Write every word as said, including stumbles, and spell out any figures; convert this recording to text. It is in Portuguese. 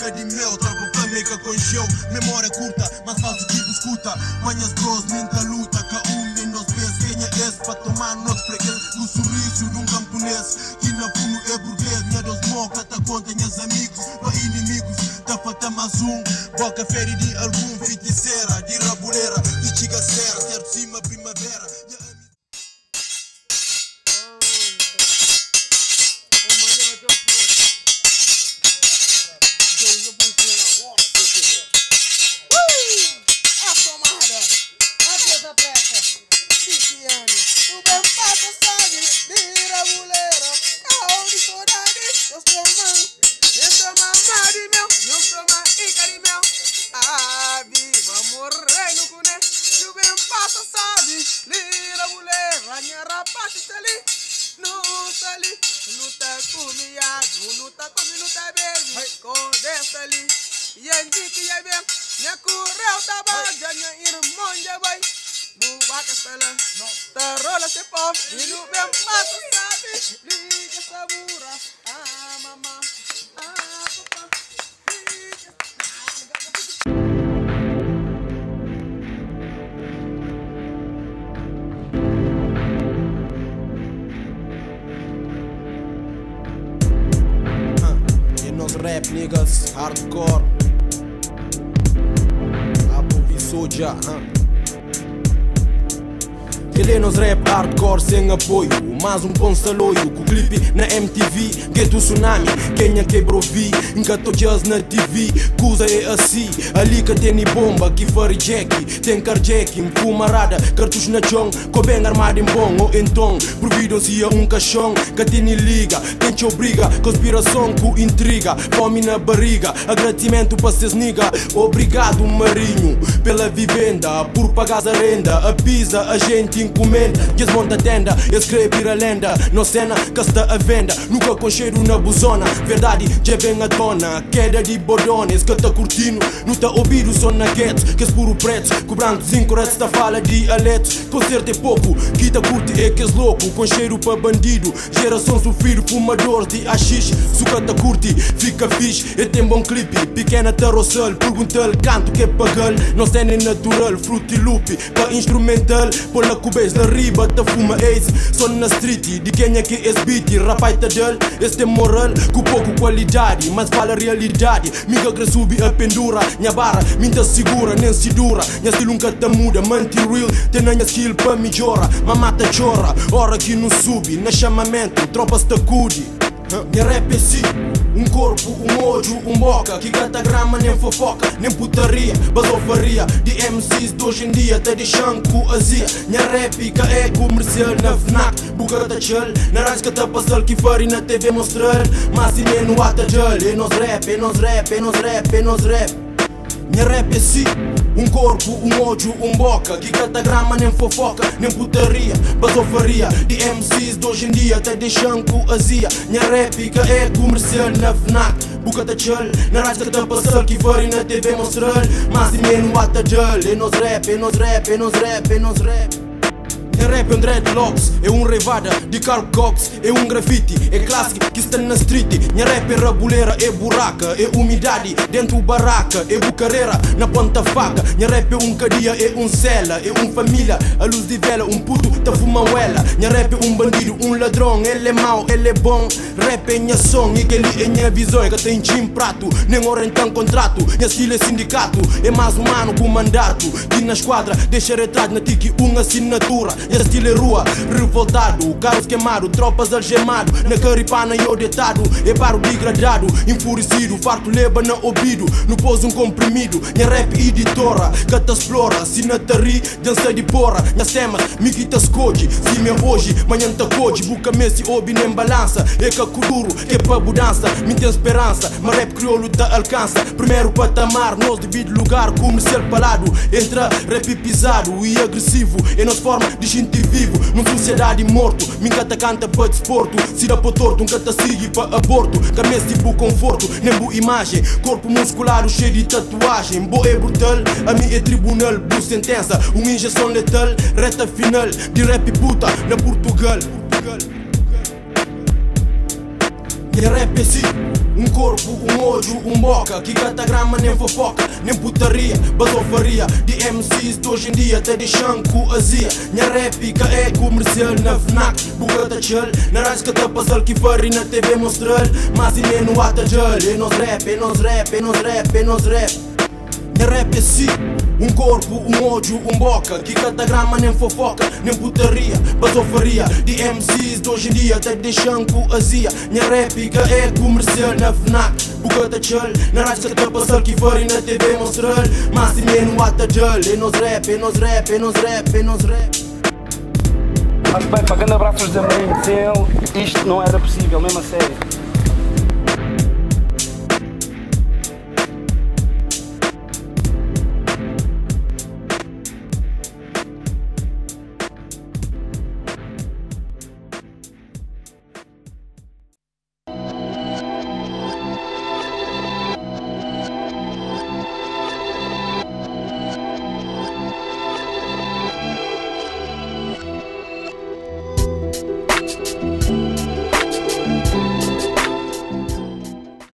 ica de meu, tropa flamenca com show. Memória curta, mas falso tipo escuta. Manhas bros, minta luta, ca um nem nos pés. Quem é esse pra tomar nosso freguês? No sorriso de um camponês, que na fundo é burguês. Minha dos moca, tá conta minhas amigos, pra inimigos, tá falta mais um. Boca fere de algum feiticeira, de rabuleira, de tigaceira, certo cima primavera. Rap niggas, hardcore. Abu Visoja, huh? Ele nos rap hardcore sem apoio, mais um consaloio com clipe na M T V, Ghetto Tsunami, Kenya quebrou vi, engatou jazz na T V, coisa é assim, ali que tem bomba, que fari jack, tem carjacking, fumarada, cartucho na chão, com bem armado em bom, ou então, providencia um caixão, que tem liga, tem te obriga, conspiração com intriga, fome na barriga, agradecimento para ses niga, obrigado marinho, pela vivenda, por pagar a renda, a pisa, a gente encomenda, desmonta a tenda, escreve a lenda, no cena que está à venda, nunca com cheiro na buzona, verdade já vem à tona, queda de bordones, que tá curtindo, não tá ouvido só na guetos, que é puro preto, cobrando cinco retos, tá fala dialetos, concerto é pouco, que tá curte é que é louco, com cheiro para bandido, geração sofrido, fumadores de haxixe, suca tá curte, fica fixe, e tem bom clipe, pequena tarocel, pergunta-lhe canto que é pagal, não cena é natural, frutilupi, para instrumental, por la cubês na riba, tá fuma ace, só na street, de quem é que é beat, rapai tá dele, este é moral, com pouco qualidade, mas fala realidade, miga que subi a pendura, minha barra, minta segura, nem se dura, minha estilo nunca tá muda, manti real, tem a minha skill pra melhora, mamata chora, hora que não sube, na chamamento, tropas tá cude. Minha rap é assim, um corpo, um olho, um boca, que gata grama nem fofoca, nem putaria, basofaria, de M Cs de hoje em dia, tá deixando com azia. Minha réplica é comercial na FNAC, buca tá chel, na rasca tá passal que fari na T V mostrar, mas e nem no ata gel, é nos rap, é nos rap, é nos rap, é nos rap. Minha rap é assim, um corpo, um olho, um boca, que gata grama nem fofoca, nem putaria, basofaria, de M Cs de hoje em dia, tá deixando com azia. Minha réplica é comercial na FNAC, buca tá chel, na rasca tá passal que fari na T V mostrar, mas e nem no ata gel, é nos rap, é nos rap, é nos rap, é nos rap. É rap, é um dreadlocks, é um revada de Carl Cox, é um grafite, é clássico que está na street. Minha rap é rabuleira, é buraca, é umidade dentro barraca, é bucareira na ponta faca. Minha rap é um cadia, é um cela, é um família, a luz de vela, um puto tá fumauela. Minha rap é um bandido, um ladrão, ele é mau, ele é bom. Rap é minha som, e que ele é minha visão, que tem tim prato, nem hora então contrato. Minha estilo é sindicato, é mais humano com mandato, que na esquadra deixa retrato na tique uma assinatura. Minha estilo é rua, revoltado, carros queimado, tropas algemado, na caripana eu deitado, é paro degradado, enfurecido, farto leva na ouvido, no pôs um comprimido. Minha rap editora, que te explora, se na tari, dança de porra. Minha temas, me quita escoge, se me hoje, manhã tá coge, buca messi obi nem balança, é que kuduro, que é pra mudança, me tem esperança, mas rap crioulo te alcança, primeiro patamar, nós devido lugar, comercial palado, entra rap pisado e agressivo, é nossa forma de gente vivo, numa sociedade morto, minha tá canta para desporto, se dá para torto, nunca tá sigue para aborto, camisa tipo conforto, nem boa imagem, corpo muscular cheio de tatuagem, boa é brutal, a mim é tribunal, boa sentença, uma injeção letal, reta final, de rap puta, na Portugal. Minha rap é assim, Um corpo, um olho, um boca, que catagrama nem fofoca, nem putaria, basofaria de M Cs de hoje em dia, até de chanco azia. Minha réplica é comercial na FNAC, bugata chel, na rasca da pasal que fari na T V mostrar, mas e nem no ata gel, é nos rap, é nos rap, é nos rap, é nos rap. Minha rap é assim, um corpo, um olho, um boca, que catagrama nem fofoca, nem putaria, basofaria de M Cs de hoje em dia, até de chanco azia. Minha réplica é comercial na FNAC, bugata chel, na rasca da pasal que fari na T V mostrar, mas e nem no ata gel, é nos rap, é nos rap, é nos rap, é nos rap. Mas bem, pagando abraços da mãe dele, isto não era possível, mesmo a sério.